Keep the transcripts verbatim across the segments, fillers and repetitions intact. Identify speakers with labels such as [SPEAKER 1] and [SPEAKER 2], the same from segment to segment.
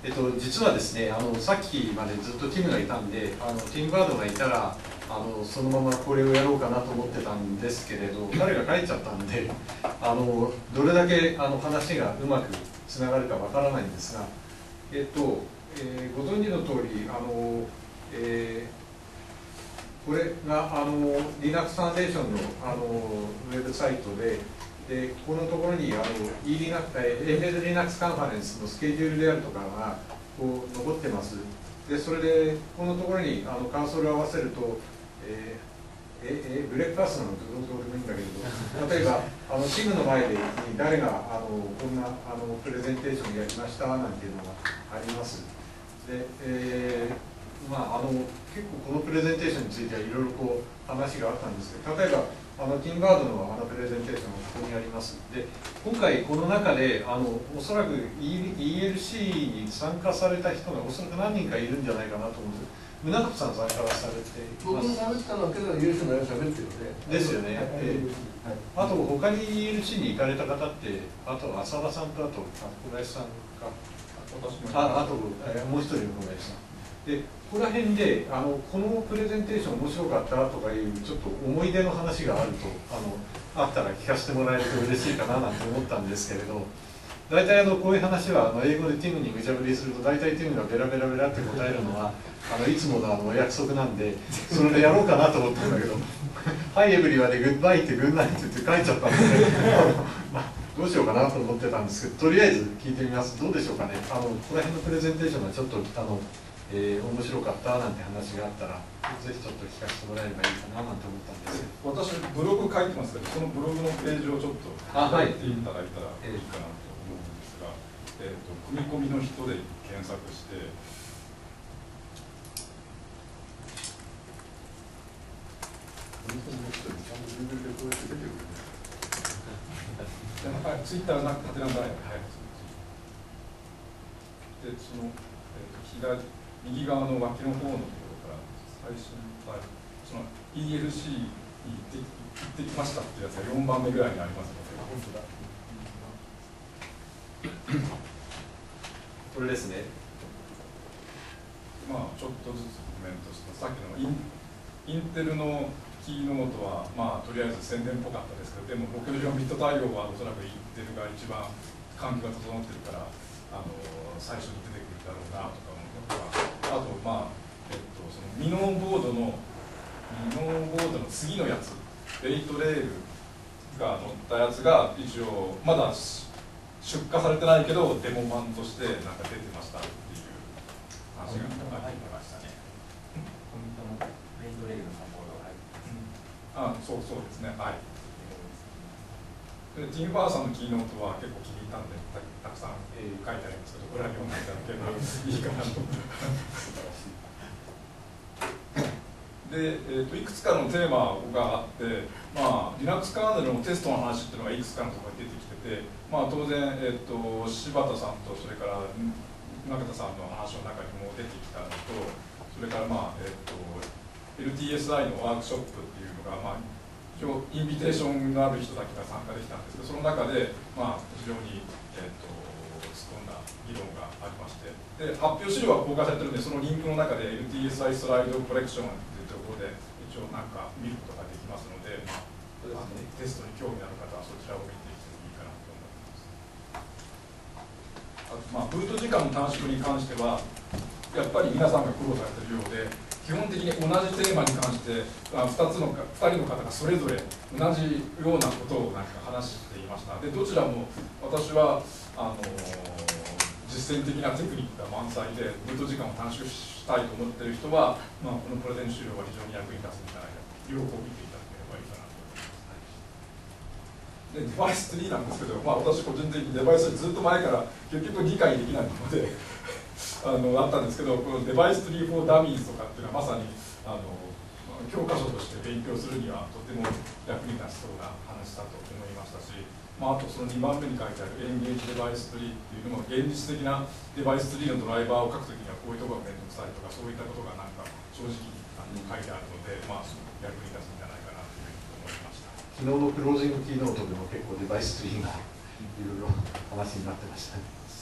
[SPEAKER 1] えっと、実はですね、あのさっきまでずっとティムがいたんで、あのティム・バードがいたらあのそのままこれをやろうかなと思ってたんですけれど、彼が帰っちゃったんで、あのどれだけあの話がうまくつながるかわからないんですが、えっとえー、ご存知の通り、あの、えー、これがあの Linux ファンデーションの、あのウェブサイトで、でこのところにあの eLinux、エンベッド Linux カンファレンスのスケジュールであるとかがこう残ってます。でそれでこのところにあのカーソルを合わせると、えー、ええブレックファーストなのかどうでもいいんだけど、例えばあのチームの前で誰があのこんなあのプレゼンテーションやりましたなんていうのがあります。で、えーまあ、あの結構このプレゼンテーションについてはいろいろこう話があったんですけど、例えばあのティンバードのあのプレゼンテーションがここにあります。で今回この中であのおそらく イーエルシー に参加された人がおそらく何人かいるんじゃないかなと思うんです。宗像さん参加されています。
[SPEAKER 2] 僕も喋ったのはけど イーエルシー のように喋ってるので。
[SPEAKER 1] ですよね。えー、あと他に イーエルシー に行かれた方って、あと浅田さんとあと小林さんか、ああと、えー、もう一人の小林さん。でここら辺であのこのプレゼンテーション面白かったとかいうちょっと思い出の話があるとあのあったら聞かせてもらえると嬉しいかななんて思ったんですけれど、大体あのこういう話はあの英語でティムに無茶ぶりすると大体ティムがベラベラベラって答えるのはあのいつものあのお約束なんで、それでやろうかなと思ったんだけど「はいエブリはでグッバイってグッナイって言って書いちゃったんで、ね、まあどうしようかなと思ってたんですけど、とりあえず聞いてみます。どうでしょうかね。あのここら辺のプレゼンテーションがちょっとあのえー、面白かったなんて話があったらぜひちょっと聞かせてもらえればいいかななんて思ったんですけど、
[SPEAKER 3] 私ブログ書いてますけど、そのブログのページをちょっと書いていただいたらいいかなと思うんですが、えーと、組み込みの人で検索して組み込みの人でちゃんと Google でこうやって出てくるね。ツイッターな縦なんだね。はい。でその、えー、と左右側の脇の方のところから最新はいその イーエルシー に行って行ってきましたっていうやつがよんばんめぐらいにありますので、本当だ。
[SPEAKER 1] これですね。
[SPEAKER 3] まあちょっとずつコメントして、さっきのインインテルのキーノートはまあとりあえず宣伝っぽかったですけど、でもろくじゅうよんビット対応はおそらくインテルが一番環境が整ってるからあの最初に出てくるだろうなとか思ったりとか、あとまあえっとそのミノーボードのミノーボードの次のやつ、レイトレールが乗ったやつが一応まだ出荷されてないけどデモ版としてなんか出てましたっていう話がありましたね。
[SPEAKER 4] レイトレールのサポートが入って
[SPEAKER 3] ます。あ、そうそうですね。はい。でティム・バーさんのキーノートは結構気に入ったんで た, たくさん、えー、書いてありますけど、これは読んでいただければいいかなと。で、えーと、いくつかのテーマがあって、まあ、Linux カーネルのテストの話っていうのがいくつかのところに出てきてて、まあ、当然、えーと、柴田さんとそれから中田さんの話の中にも出てきたのと、それから、まあえーと、エルティーエスアイ のワークショップっていうのが、まあインビテーションのある人だけが参加できたんですけど、その中で、まあ、非常に、えー、と突っ込んだ議論がありまして、で発表資料が公開されてるんで、そのリンクの中で エルティーエスアイ スライドコレクションというところで一応なんか見ることができますので、まあ、あのテストに興味のある方はそちらを見ていってもいいかなと思います。あと、まあ、ブート時間の短縮に関してはやっぱり皆さんが苦労されているようで、基本的に同じテーマに関してふたつのふたりの方がそれぞれ同じようなことをなんか話していました。でどちらも私はあの実践的なテクニックが満載でブート時間を短縮したいと思っている人は、まあ、このプレゼン資料は非常に役に立つんじゃないかと、両方見ていただければいいかなと思います。でデバイススリーなんですけど、まあ、私個人的にデバイスずっと前から結局理解できないのであのあったんですけど、このデバイスツリーフォーダミーズとかっていうのはまさにあの教科書として勉強するにはとても役に立ちそうな話だと思いましたし、まあ、あとそのにばんめに書いてあるエンゲージデバイスツリーっていうのも現実的なデバイスツリーのドライバーを書くときにはこういうところが面倒くさいとか、そういったことがなんか正直あの書いてあるので、まあ、役に立つんじゃないかなというふうに思いました。
[SPEAKER 1] 昨日のクロージングキーノートでも結構デバイスツリーがいろいろ話になってましたね。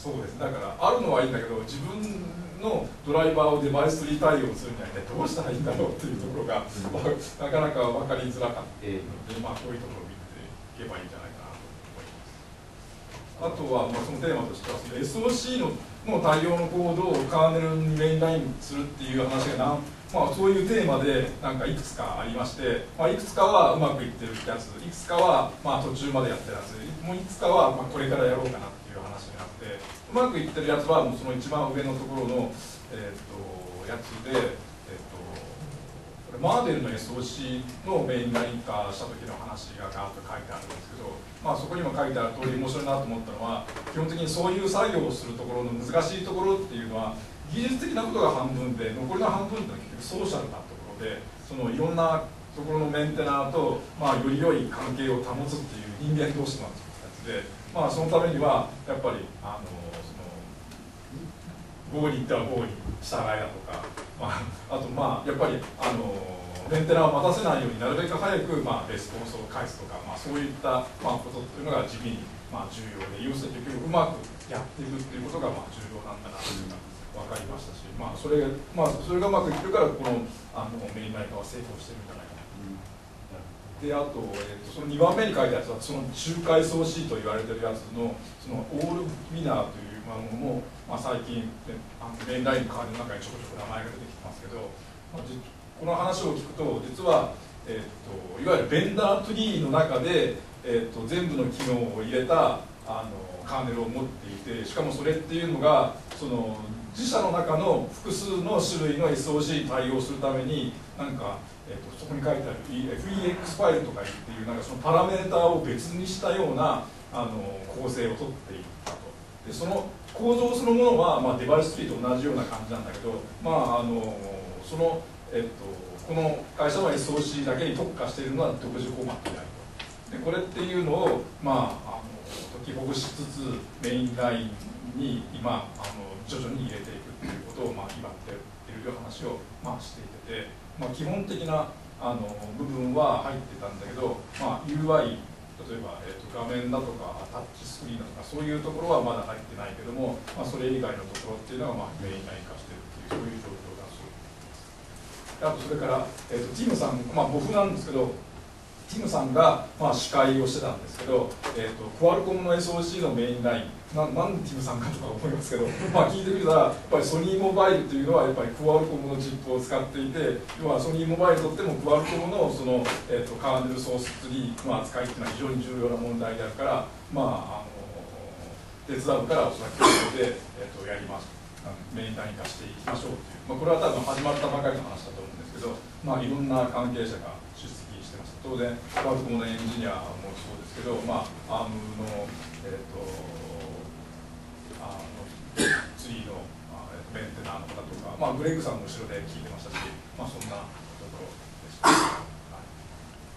[SPEAKER 3] そうです。だからあるのはいいんだけど、自分のドライバーをデバイス取り対応するには一体どうしたらいいんだろうっていうところが、うん、なかなか分かりづらかったので、まあ、こういうところを見ていけばいいんじゃないかなと思います。あとは、まあ、そのテーマとしては、その エスオーシー のの対応のコードをカーネルにメインラインするっていう話がなん、まあ、そういうテーマでなんかいくつかありまして、まあ、いくつかはうまくいってるやつ、いくつかはまあ途中までやってるやつ、もういくつかはまあこれからやろうかなっていう話になって、うまくいってるやつはもうその一番上のところの、えー、とやつで、えー、とこれマーベルの エスオーシー のメインライン化した時の話がガーッと書いてあるんですけど、まあ、そこにも書いてある通り面白いなと思ったのは、基本的にそういう作業をするところの難しいところっていうのは技術的なことが半分で、残りの半分っていうのは結局ソーシャルなところで、そのいろんなところのメンテナーと、まあ、より良い関係を保つっていう人間同士のやつで、まあ、そのためにはやっぱりあのそのゴーに行ったらゴーに従いだとか、まあ、あとまあやっぱりあのメンテナーを待たせないようになるべく早く、まあ、レスポンスを返すとか、まあ、そういった、まあ、ことっていうのが地味に、まあ、重要で、要するに結局うまくやっていくっていうことが、まあ、重要なんだなというのが分かりましたし、まあ、それまあ、それがうまくいってるからこのあのメインライン化は成功してるんじゃないかな。で、あと、えー、とそのにばんめに書いたやつはその中階層 C と言われてるやつのそのオールウィナーというものも、まあ、最近あのメインラインの代わりの中にちょこちょこ名前が出てきてますけど、まあ、この話を聞くと実は、えー、といわゆるベンダーツリーの中で、えー、と全部の機能を入れたあのカーネルを持っていて、しかもそれっていうのがその自社の中の複数の種類の エスオーシー に対応するためになんか、えー、とそこに書いてある エフイーエックス ファイルとかっていうなんかそのパラメーターを別にしたようなあの構成をとっていったと。でその構造そのものは、まあ、デバイスツリーと同じような感じなんだけど、まあ、あのその、えっと、この会社の エスオーシー だけに特化しているのは独自フォーマットであると。でこれっていうのを、まあ、あの解きほぐしつつメインラインに今あの徐々に入れていくっていうことを、まあ、今やっている話を、まあ、していてて、まあ、基本的なあの部分は入ってたんだけど、まあ、ユーアイ例えば、えー、と画面だとかタッチスクリーンだとかそういうところはまだ入ってないけども、まあ、それ以外のところっていうのが、まあ、メインライン化しているっていうそういう状況だそうです。あとそれから、えー、とティムさん、まあ、僕なんですけどティムさんが、まあ、司会をしてたんですけど、えー、とクアルコムの エスオーシー のメインラインななんでティムさんかとか思いますけど、まあ、聞いてみたらやっぱりソニーモバイルというのはやっぱりクアルコムのチップを使っていて、要はソニーモバイルにとってもクアルコムのその、えー、とカーネルソースツリーの扱いっていうのは非常に重要な問題であるから、まあ、あの手伝うからおそらく共同で、えー、とやりますメインライン化していきましょうという、まあ、これは多分始まったばかりの話だと思うんですけど、まあ、いろんな関係者が出席してます。当然クアルコムのエンジニアもそうですけど、まあ、アームの、えー、とあのツリーの、まあ、メンテナーの方とか、まあ、グレッグさんも後ろで聞いてましたし、まあ、そんなところでした。はい、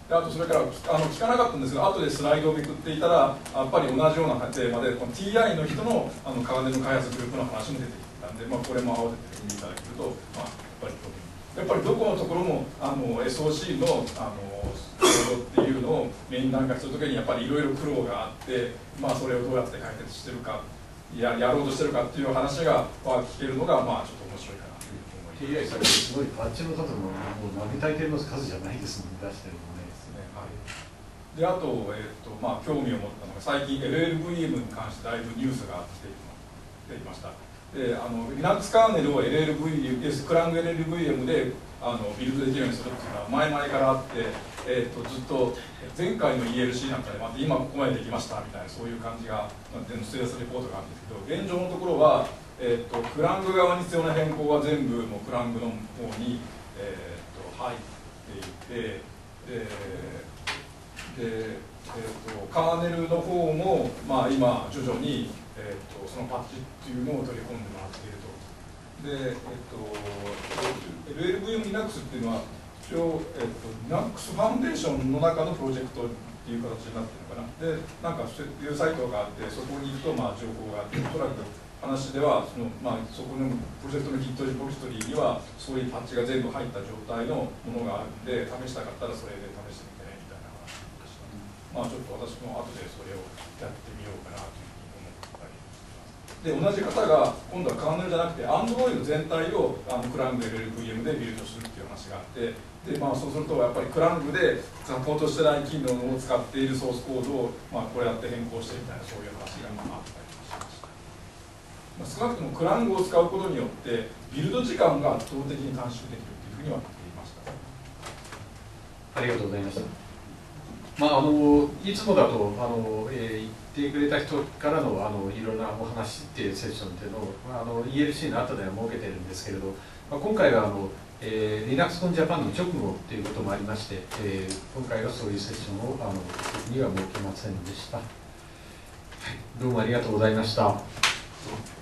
[SPEAKER 3] であとそれからあの聞かなかったんですが、後でスライドをめくっていたらやっぱり同じようなテーマでこの ティーアイ の人のあのカーネル開発グループの話も出てきてたんで、まあ、これも合わせて見ていただけると、まあ、やっぱりやっぱりどこのところもあの エスオーシー のあのコードっていうのをメインライン化するときにやっぱりいろいろ苦労があって、まあ、それをどうやって解決してるかや, やろうとしてるかっていう話が聞けるのが、まあ、ちょっと面白いかなというふうに思います。
[SPEAKER 1] ティーアイ さっきすごいパッチの数ももう並大抵の数じゃないですもんね、出してるのね。
[SPEAKER 3] ですね、はい、であと、えーとまあ、興味を持ったのが最近 エルエルブイエム に関してだいぶニュースが来ていました。であの Linux カーネルを エルエルブイエム、スクランブル エルエルブイエム であのビルドできるようにするっていうのは前々からあって、えー、とずっと前回の イーエルシー なんかでまた今ここまでできましたみたいなそういう感じがステータスレポートがあるんですけど、現状のところは、えー、とクラング側に必要な変更は全部もうクラングの方に、えー、と入っていて、でで、えー、とカーネルの方も、まあ、今徐々に、えー、とそのパッチっていうのを取り込んでもらっていると。で、えっと、エルエルブイエム Linux っていうのは一応、えっと、Linux ファンデーションの中のプロジェクトっていう形になってるのかな。で、なんかそういうサイトがあって、そこに行くと、まあ、情報があって、おそらく話ではその、まあ、そこのプロジェクトの Git リポジトリにはそういうパッチが全部入った状態のものがあるんで、試したかったらそれで試してみてねみたいな話でした。まあ、ちょっと私も後でそれをやってみようかなというふうに思ったりします。 で同じ方が今度はカーネルじゃなくて Android 全体をあのクラング エルエルブイエム でビルドするっていう話があってで、まあ、そうするとやっぱりクラングでサポートしてない機能を使っているソースコードを、まあ、こうやって変更してみたいなそういう話がまああったりしました。まあ、少なくともクラングを使うことによってビルド時間が圧倒的に短縮できるというふうには言っていました。
[SPEAKER 1] ありがとうございました。まあ、あのいつもだとあの、えー、言ってくれた人からの、あのいろんなお話っていうセッションっていうのを、まあ、あの イーエルシー の後では設けてるんですけれど、まあ、今回はあの、えー、LinuxCon Japan の直後ということもありまして、えー、今回はそういうセッションをあのには設けませんでした。はい、どうもありがとうございました。